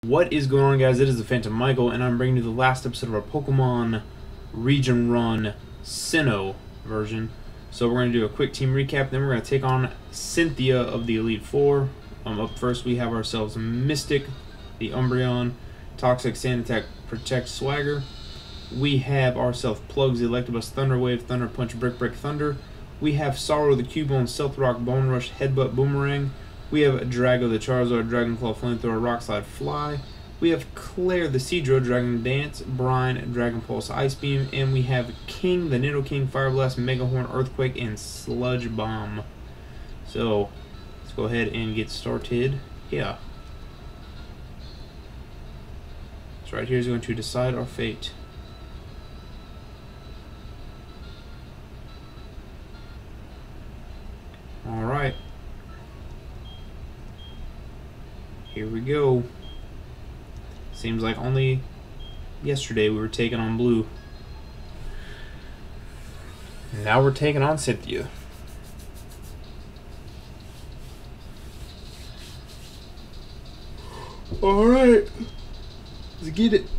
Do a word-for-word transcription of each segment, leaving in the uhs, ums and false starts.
What is going on, guys? It is the Phantom Michael, and I'm bringing you the last episode of our Pokemon Region Run Sinnoh version. So we're going to do a quick team recap, then we're going to take on Cynthia of the Elite Four. Um, up first, we have ourselves Mystic, the Umbreon, Toxic, Sand Attack, Protect, Swagger. We have ourselves Plugs, the Electabuzz, Thunder Wave, Thunder Punch, Brick Break, Thunder. We have Sorrow, the Cubone, Stealth Rock, Bone Rush, Headbutt, Boomerang. We have Drago, the Charizard, Dragon Claw, Flamethrower, Rock Slide, Fly. We have Claire, the Seadro, Dragon Dance, Brine, Dragon Pulse, Ice Beam. And we have King, the Nidoking, Fire Blast, Mega Horn, Earthquake, and Sludge Bomb. So, let's go ahead and get started. Yeah. So right here is going to decide our fate. Alright. Here we go. Seems like only yesterday we were taking on Blue. Now we're taking on Cynthia. Alright. Let's get it.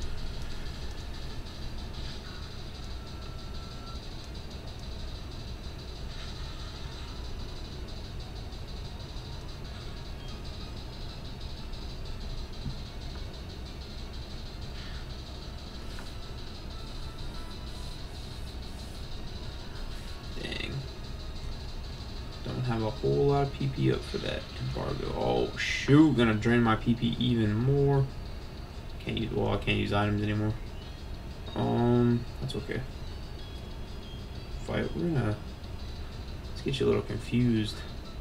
Have a whole lot of P P up for that embargo. Oh shoot, gonna drain my P P even more. Can't use, well, I can't use items anymore. Um, that's okay. Fight, we're gonna, let's get you a little confused.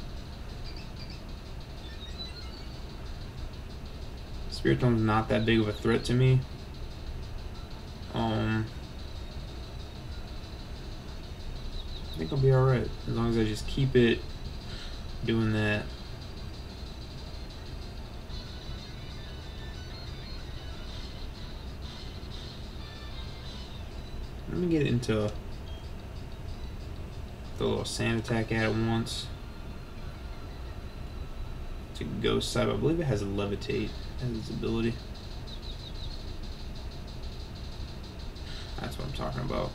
Spiritom's not that big of a threat to me. Um, I think I'll be alright as long as I just keep it doing that. Let me get into the little sand attack at it once. To Ghost Side, I believe it has a levitate as its ability. That's what I'm talking about.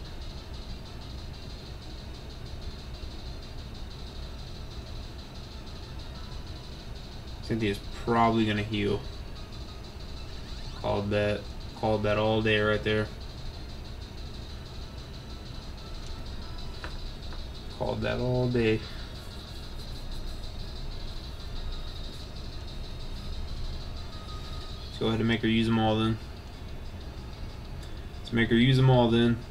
Cynthia's probably gonna heal. Called that. Called that all day right there. Called that all day. Let's go ahead and make her use them all then. Let's make her use them all then.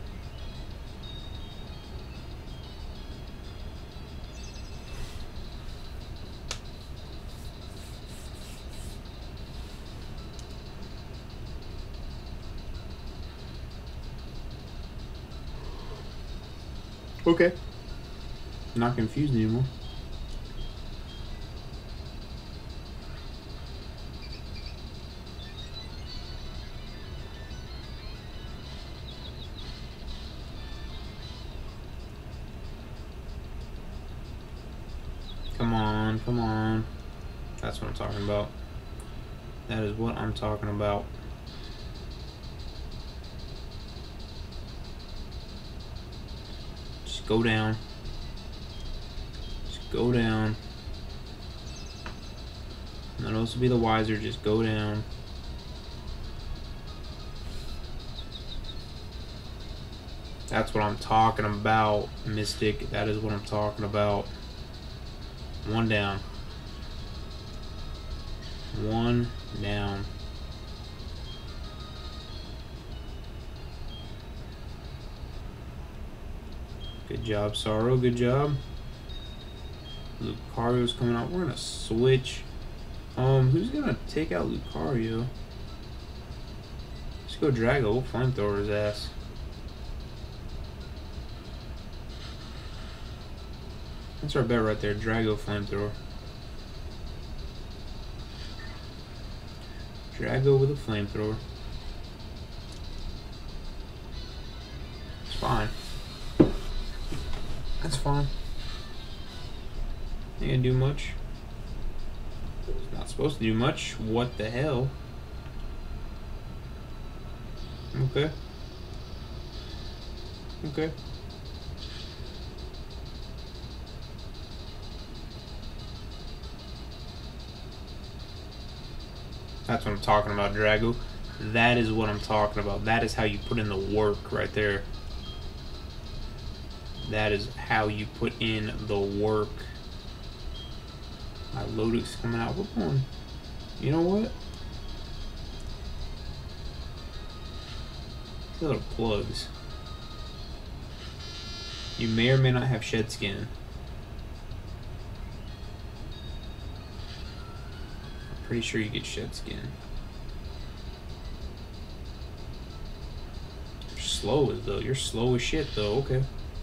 Okay. Not confused anymore. Come on, come on. That's what I'm talking about. That is what I'm talking about. Go down. Just go down. None of us will be the wiser. Just go down. That's what I'm talking about, Mystic. That is what I'm talking about. One down. One down. Good job, Sorrow. Good job. Lucario's coming out. We're gonna switch. Um, who's gonna take out Lucario? Let's go Drago. We'll flamethrower his ass. That's our bet right there. Drago flamethrower. Drago with a flamethrower. It's fine. That's fine. Ain't gonna do much. It's not supposed to do much. What the hell? Okay. Okay. That's what I'm talking about, Drago. That is what I'm talking about. That is how you put in the work right there. That is how you put in the work. My Lodic's coming out. We're going. You know what? These little plugs. You may or may not have shed skin. I'm pretty sure you get shed skin. You're slow as though. You're slow as shit though. Okay.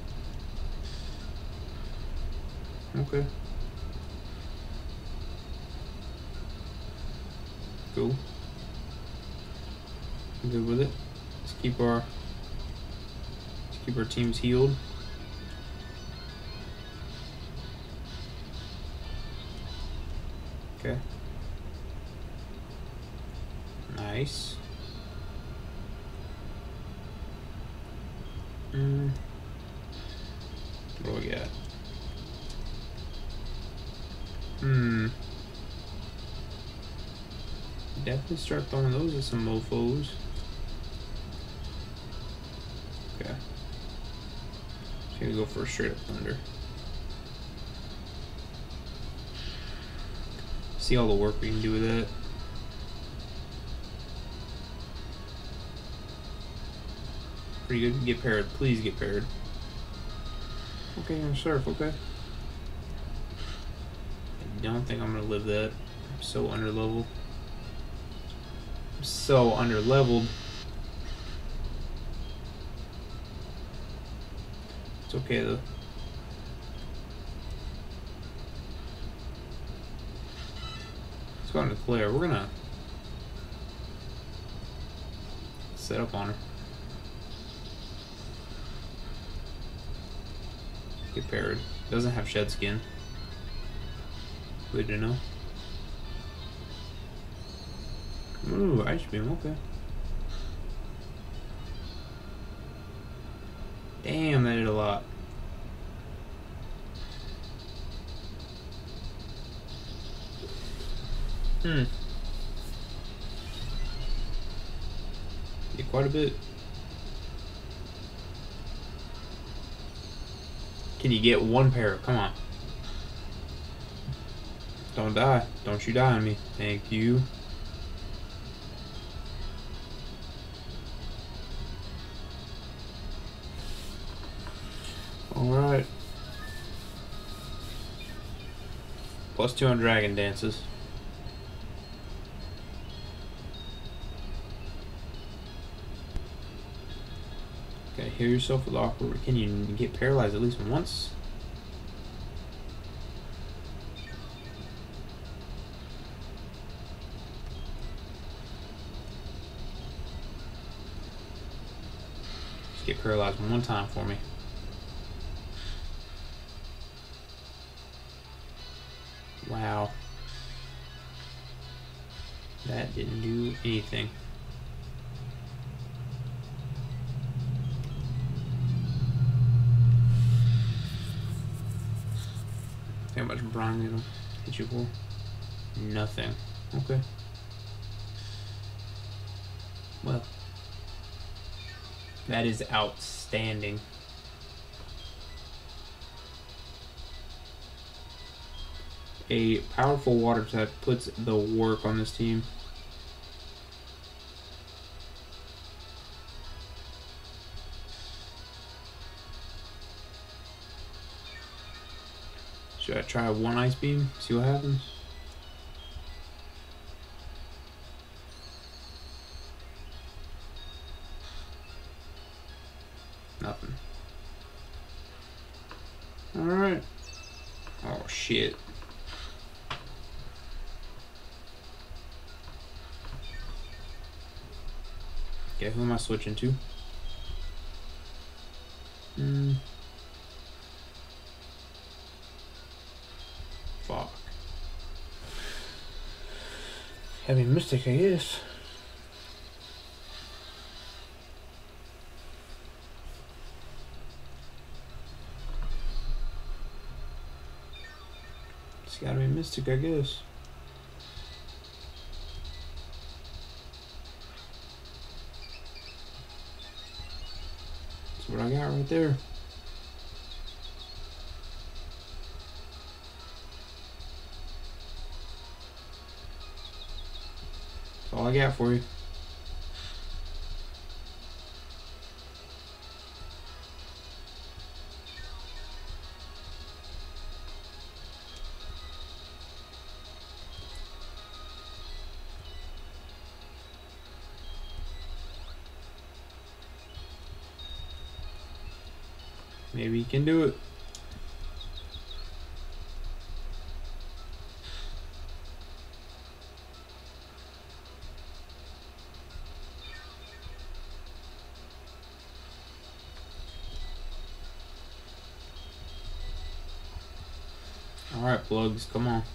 Okay. Cool. I'm good with it. Let's keep our let's keep our teams healed. Okay. Nice. Mm. What do we got? Hmm. Definitely start throwing those at some mofos. Okay. Just gonna go for a straight up thunder. See all the work we can do with that. Pretty good. Get paired. Please get paired. Okay, I'm surf. Okay. I don't think I'm gonna live that. I'm so under level. I'm so under leveled. It's okay though. Let's go into Claire. We're gonna set up on her. Get paired. Doesn't have shed skin. Good to know. Ooh, ice beam, okay. Damn, that did a lot. Hmm. Did quite a bit. Can you get one pair? Come on. Don't die. Don't you die on me. Thank you. Alright. Plus two on dragon dances. Okay, heal yourself with awkward. Can you get paralyzed at least once? Just get paralyzed one time for me. Wow. That didn't do anything. How much brine it'll hit you for? Nothing. Okay. Well, that is outstanding. A powerful water type puts the work on this team. Should I try one ice beam? See what happens? Nothing. Alright. Oh shit. Okay, who am I switching to? Hmm. Fuck. Heavy Mystic, I guess. It's gotta be Mystic, I guess. That's what I got right there. That's all I got for you. Maybe he can do it. Alright, plugs, come on.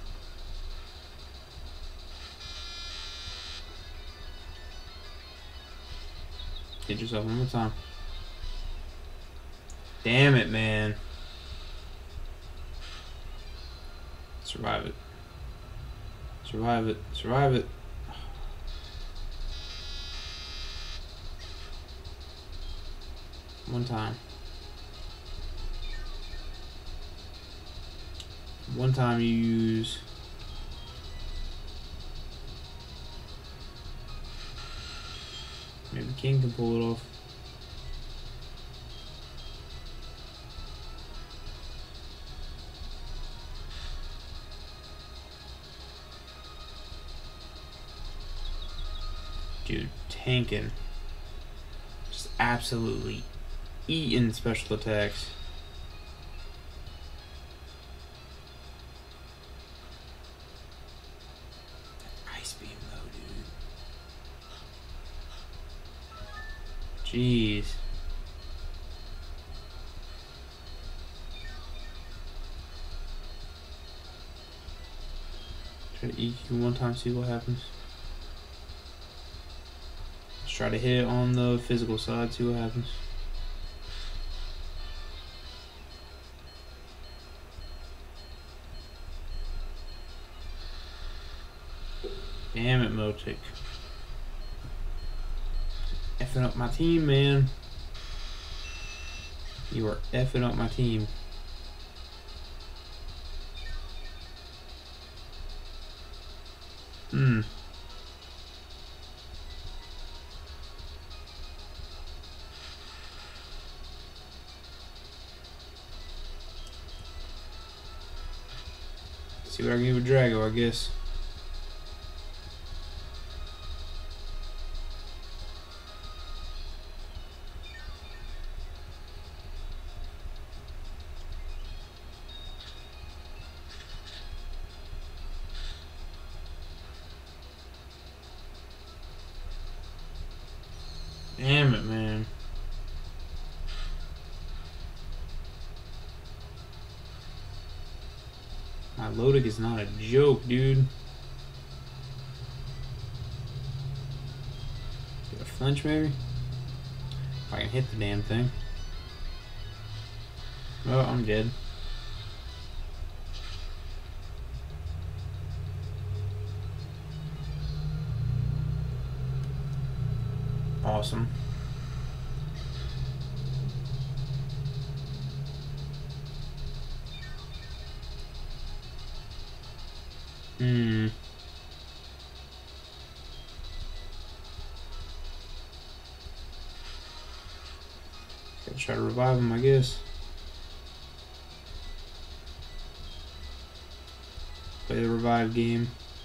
Hit yourself one more time. Damn it, man. Survive it. Survive it. Survive it. One time. One time you use maybe King can pull it off. Dude, tanking. Just absolutely eating special attacks. Ice beam though, dude. Jeez. Try to E Q one time, see what happens. Let's try to hit it on the physical side, see what happens. Damn it, Motic. Effing up my team, man. You are effing up my team. Hmm. See what I can do with Drago, I guess. Damn it, man. My Lodic is not a joke, dude. Get a flinch, maybe? If I can hit the damn thing. Oh, I'm dead. Awesome. Hmm. Gotta try to revive him, I guess. Play the revive game.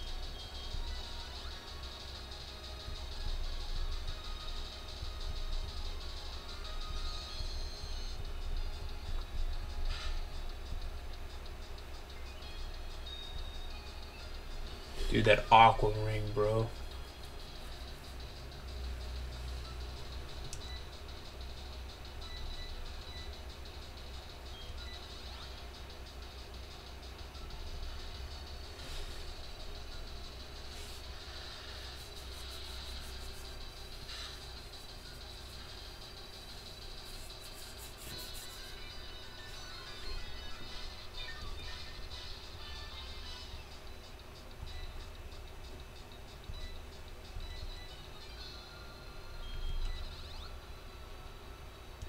Dude, that aqua ring, bro.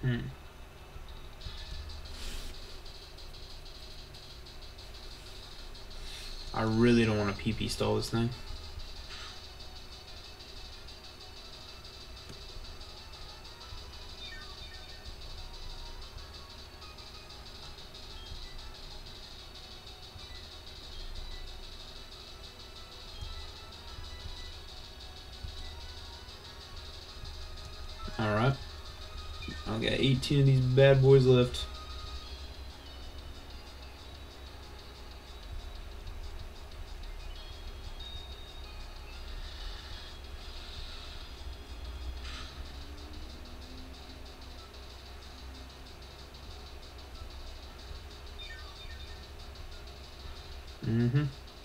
Hmm. I really don't want to P P stall this thing. Alright. I've got eighteen of these bad boys left. Mm-hmm.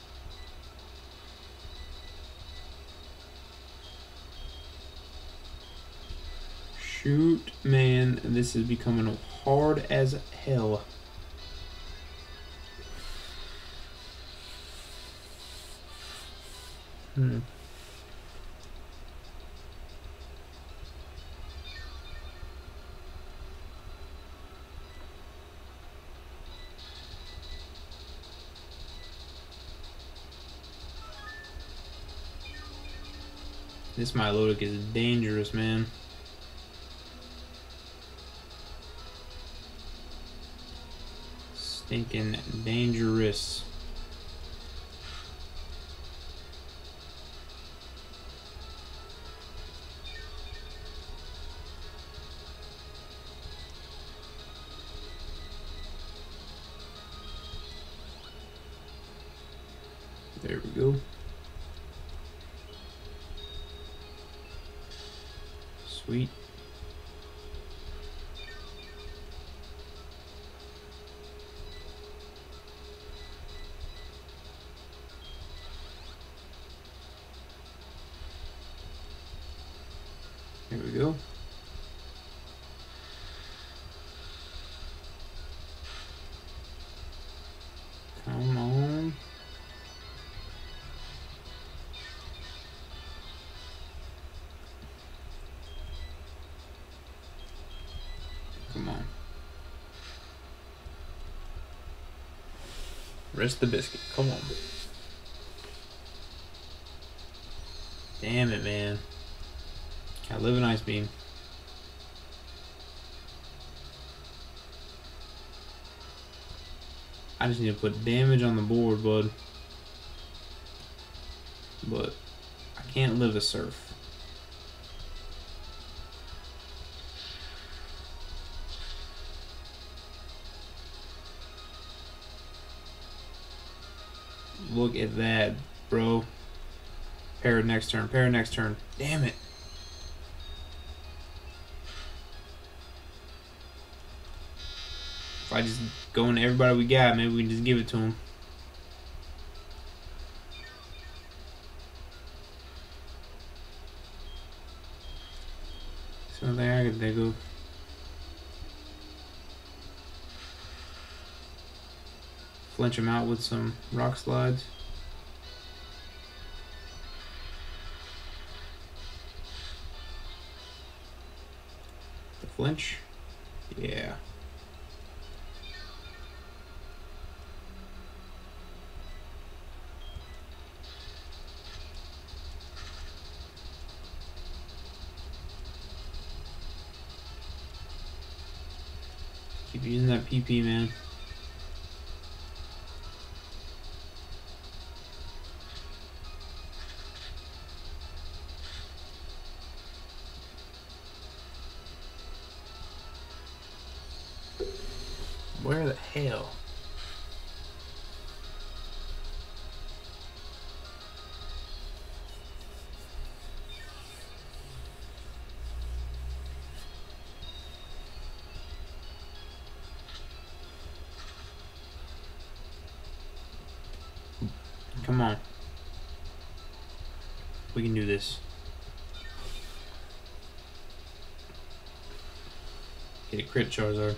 Shoot, man, this is becoming hard as hell. Hmm. This Milotic is dangerous, man. Stinking dangerous. There we go. Sweet. There we go. Come on. Come on. Rest the biscuit. Come on. Damn it, man. I live in Ice Beam. I just need to put damage on the board, bud. But I can't live a surf. Look at that, bro. Parrot next turn. Parrot next turn. Damn it. If I just go into everybody we got, maybe we can just give it to him. So there, they go. Flinch him out with some rock slides. The flinch. Yeah. Keep using that P P, man. Where the hell? Come on. We can do this. Get a crit, Charizard.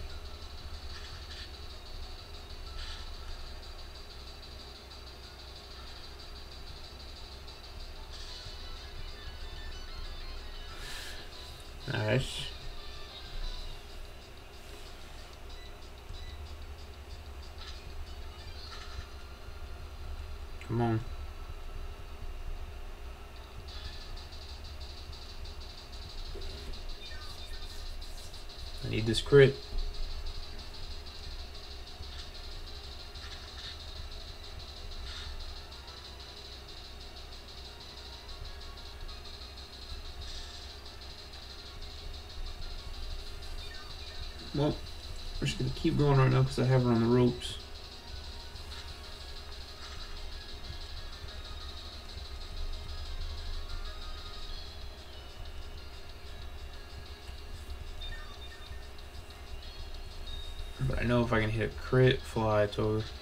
Nice. Come on. I need this crit. Well, we're just going to keep going right now because I have her on the ropes. But I know if I can hit a crit fly to her.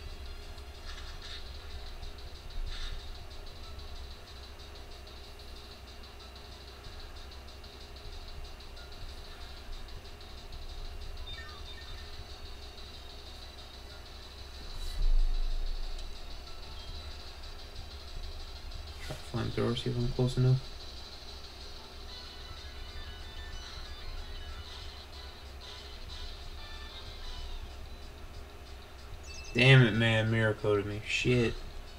Flamethrower, see if I'm close enough. Damn it, man. Mirror coated me. Shit.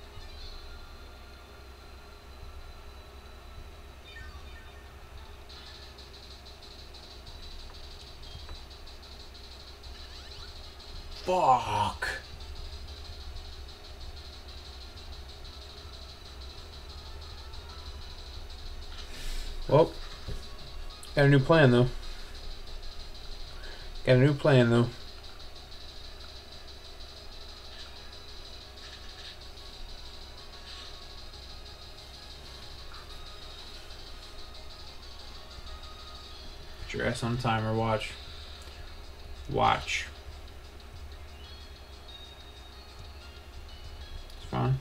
Fuck. Well, got a new plan though. Got a new plan though. Put your ass on timer, watch. Watch. It's fine.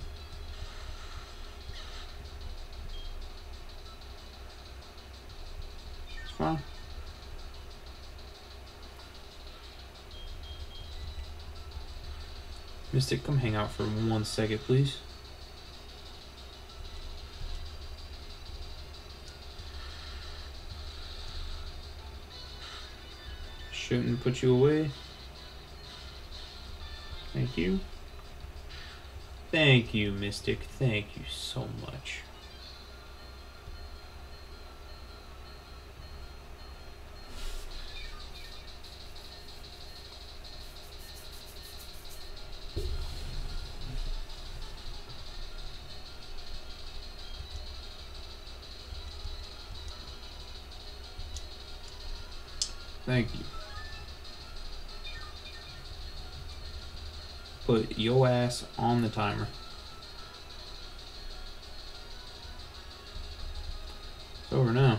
It's fine. Mystic, come hang out for one second, please. Shouldn't put you away. Thank you. Thank you, Mystic. Thank you so much. Thank you. Put your ass on the timer. It's over now.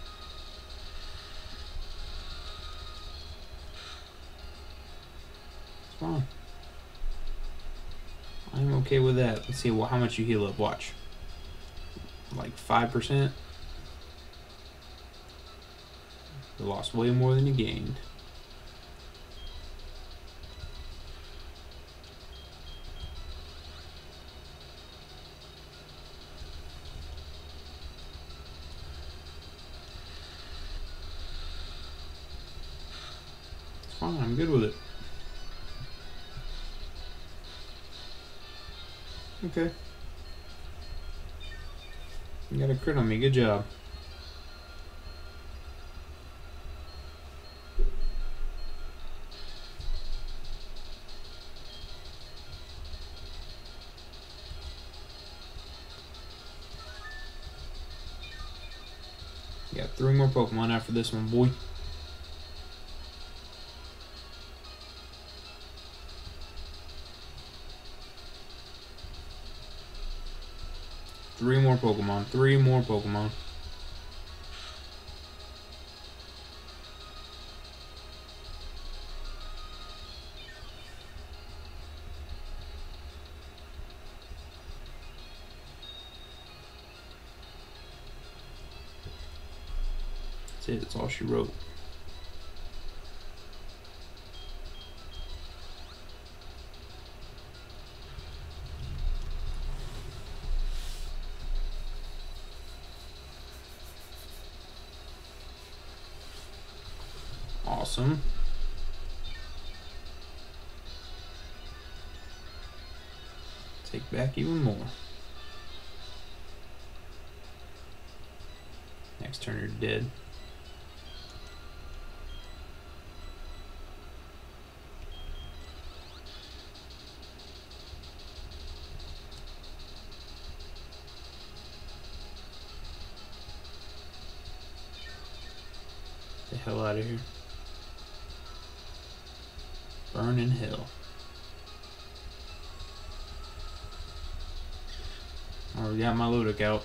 It's fine. I'm okay with that. Let's see how much you heal up. Watch. Like five percent. You lost way more than you gained. It's fine, I'm good with it. Okay. You got a crit on me, good job. You got three more Pokemon after this one, boy. Three more Pokemon. Three more Pokemon. That's it. That's all she wrote. Awesome. Take back even more. Next turn, you're dead. Get the hell out of here. Burn in hell. Already got my Lodic out.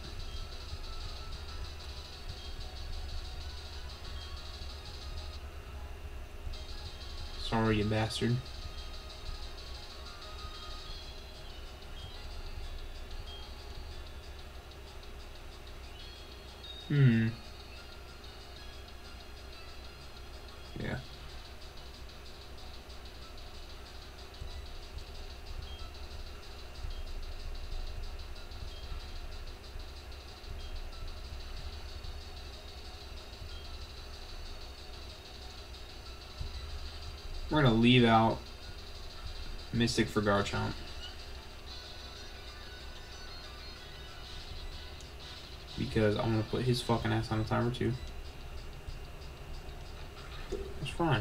Sorry, you bastard. Hmm. Yeah. We're gonna leave out Mystic for Garchomp. Because I'm gonna put his fucking ass on a timer too. It's fine.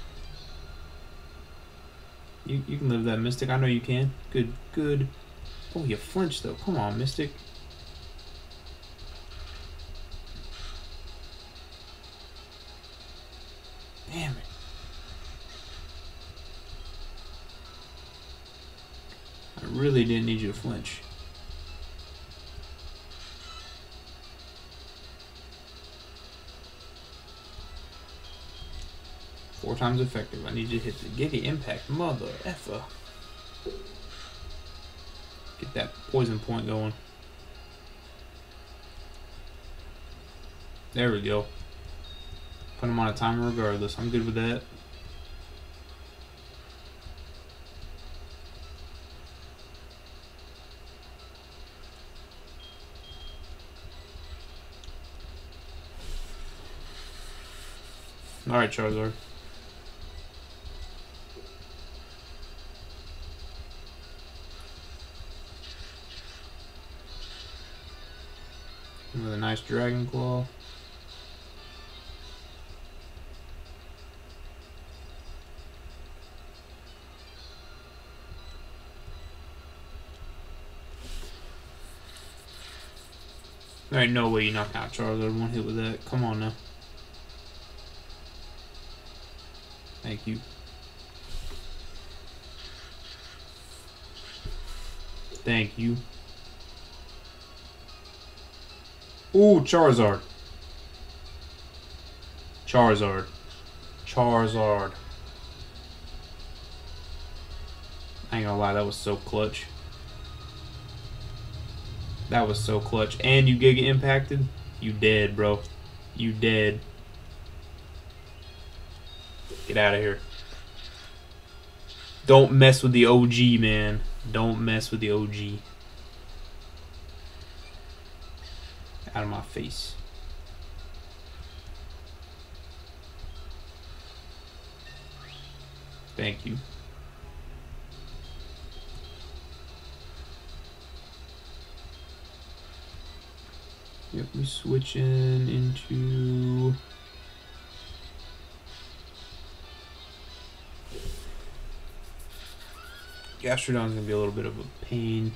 You you can live that, Mystic. I know you can. Good, good. Oh, you flinched though. Come on, Mystic. Damn it. I really didn't need you to flinch. Four times effective. I need you to hit the Giga Impact, mother effer. Get that poison point going. There we go. Put him on a timer regardless. I'm good with that. Alright, Charizard. With a nice Dragon Claw. There ain't no way you knock out Charizard one hit with that. Come on now. Thank you. Thank you. Ooh, Charizard. Charizard. Charizard. I ain't gonna lie, that was so clutch. That was so clutch. And you Giga Impacted? You dead, bro. You dead. Get out of here. Don't mess with the O G, man. Don't mess with the O G. Out of my face. Thank you. Yep, we switching into Gastrodon's gonna be a little bit of a pain,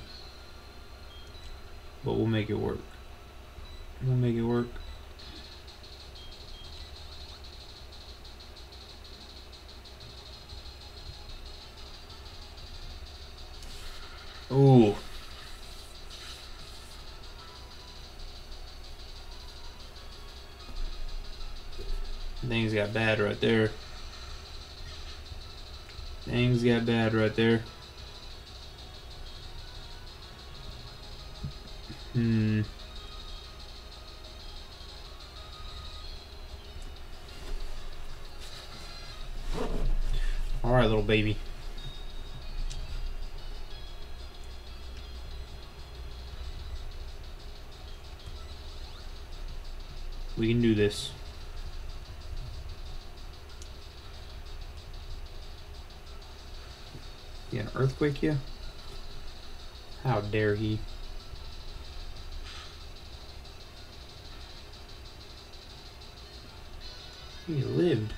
but we'll make it work. We'll make it work. Ooh. Things got bad right there. Things got bad right there. Hmm. All right, little baby. We can do this. Yeah, an earthquake here? How dare he? He lived.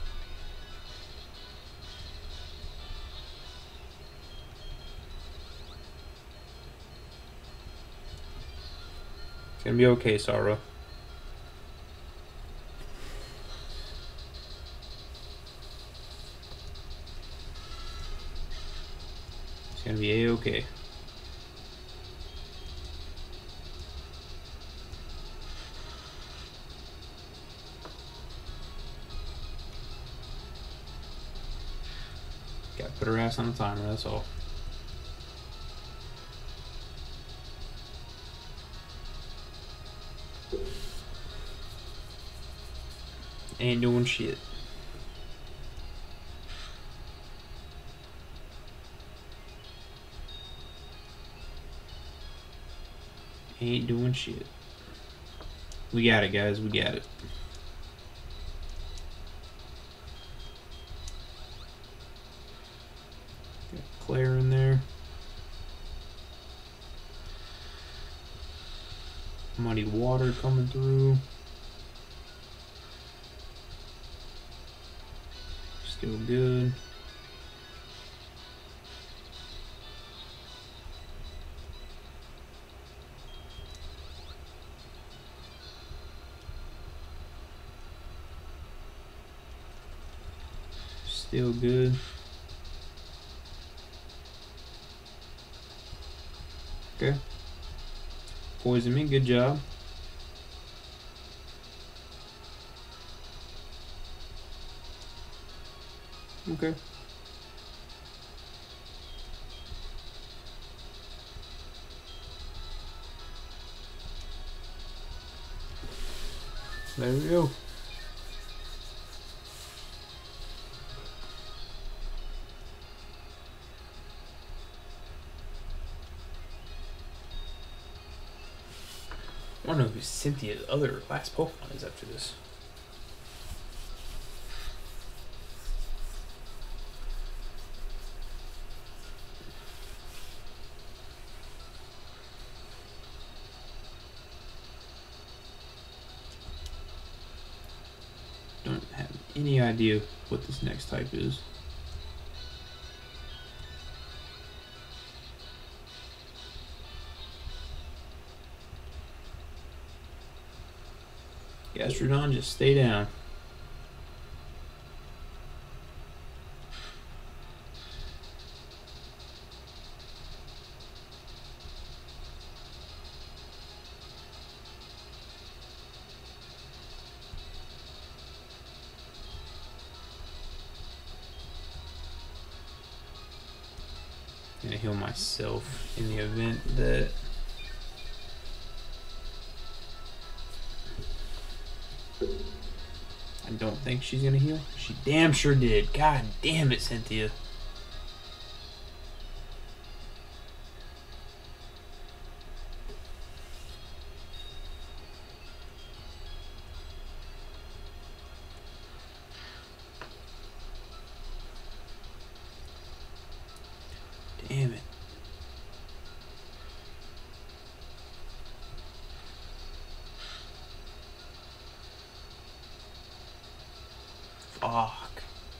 It's gonna be okay, Sorrow. It's gonna be a-okay. Gotta put her ass on the timer, that's all. Ain't doing shit. Ain't doing shit. We got it, guys. We got it. Got Claire in there. Muddy water coming through. Still good. Still good. Okay. Poison me, good job. Okay. There we go. I don't know who Cynthia's other last Pokemon is after this. Don't have any idea what this next type is. Gastrodon, just stay down. I'm gonna heal myself in the event that I don't think she's gonna heal. She damn sure did. God damn it, Cynthia. Damn it. Fuck.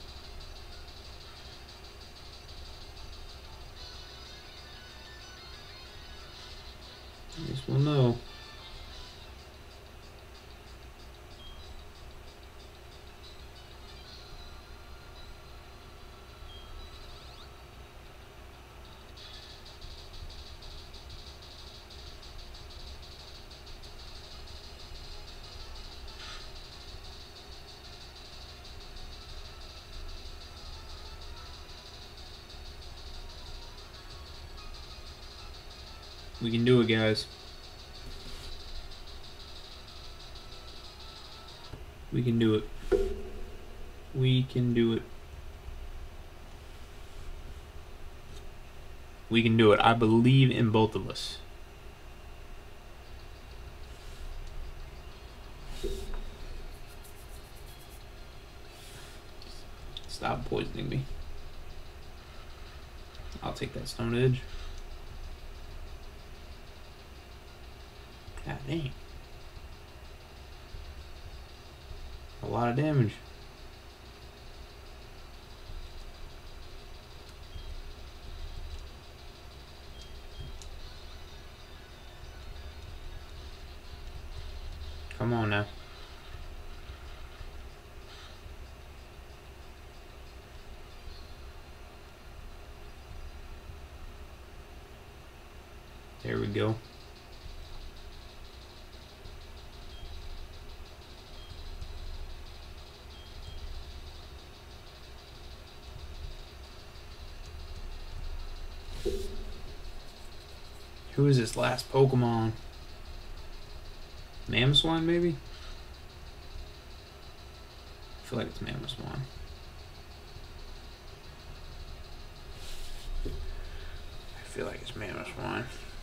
I guess we'll know. We can do it, guys. We can do it. We can do it. We can do it. I believe in both of us. Stop poisoning me. I'll take that Stone Edge. God dang. A lot of damage. Come on now. There we go. Who is this last Pokemon? Mamoswine, maybe? I feel like it's Mamoswine. I feel like it's Mamoswine.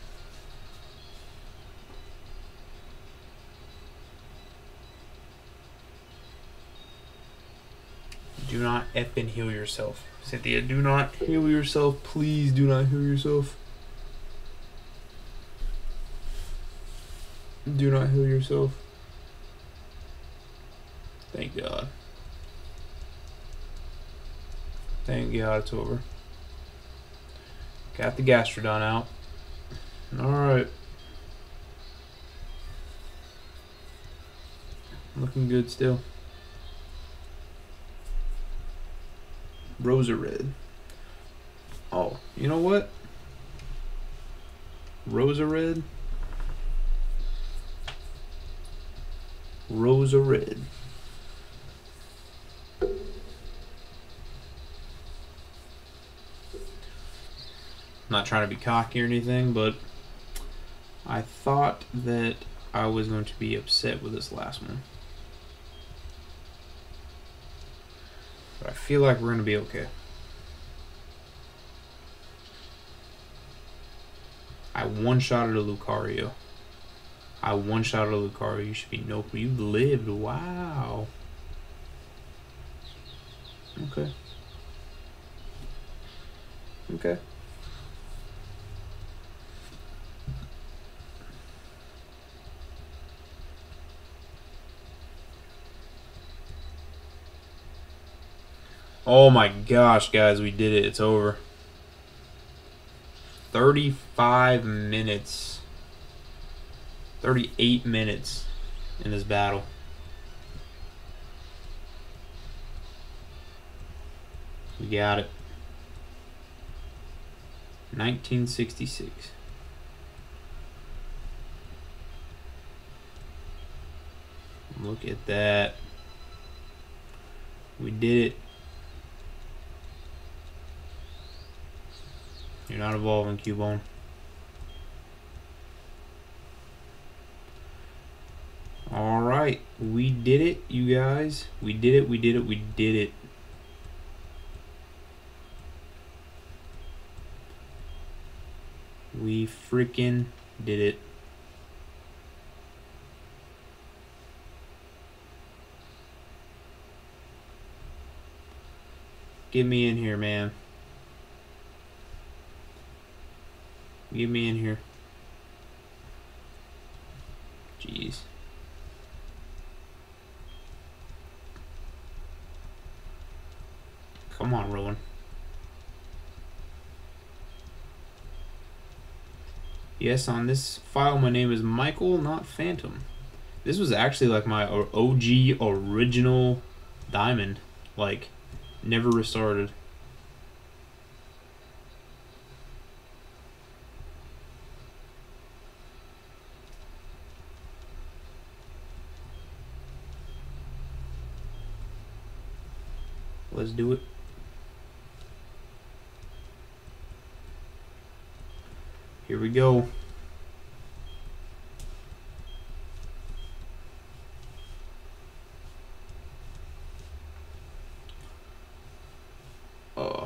Do not effing heal yourself. Cynthia, do not heal yourself. Please do not heal yourself. Do not heal yourself. Thank God. Thank God it's over. Got the Gastrodon out. Alright. Looking good still. Rosa Red. Oh, you know what? Rosa Red. Rosa Red. Not trying to be cocky or anything, but I thought that I was going to be upset with this last one. But I feel like we're going to be okay. I one-shotted a Lucario. I one-shotted a Lucario. You should be no... You lived. Wow. Okay. Okay. Oh my gosh, guys, we did it. It's over. thirty-five minutes. thirty-eight minutes in this battle. We got it. nineteen sixty-six. Look at that. We did it. You're not evolving, Cubone. Alright, we did it, you guys. We did it, we did it, we did it. We freaking did it. Get me in here, man. Get me in here. Jeez. Come on, Rowan. Yes, on this file, my name is Michael, not Phantom. This was actually like my O G original diamond. Like, never restarted. Let's do it. Here we go. Oh.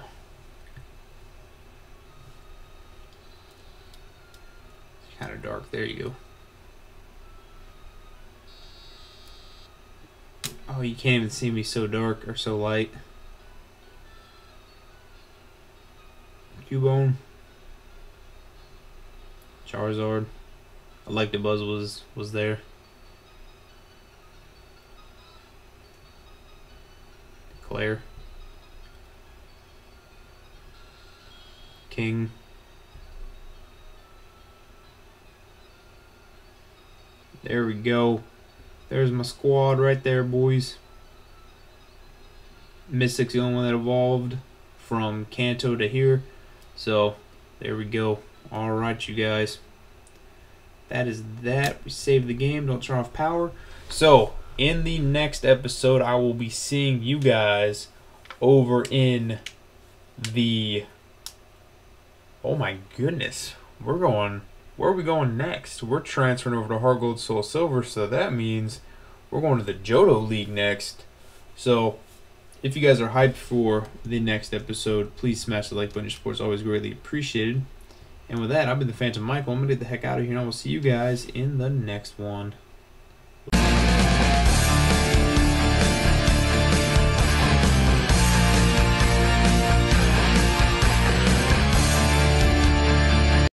It's kind of dark. There you go. Oh, you can't even see me so dark or so light. Cubone. Charizard. I like the buzz was was there. Claire. King. There we go. There's my squad right there, boys. Mystic's the only one that evolved from Kanto to here. So, there we go. Alright, you guys. That is that. We save the game. Don't turn off power. So, in the next episode, I will be seeing you guys over in the... Oh my goodness. We're going... Where are we going next? We're transferring over to Heart Gold Soul Silver, so that means we're going to the Johto League next. So, if you guys are hyped for the next episode, please smash the like button. Your support is always greatly appreciated. And with that, I've been the Phantom Michael. I'm going to get the heck out of here, and I will see you guys in the next one.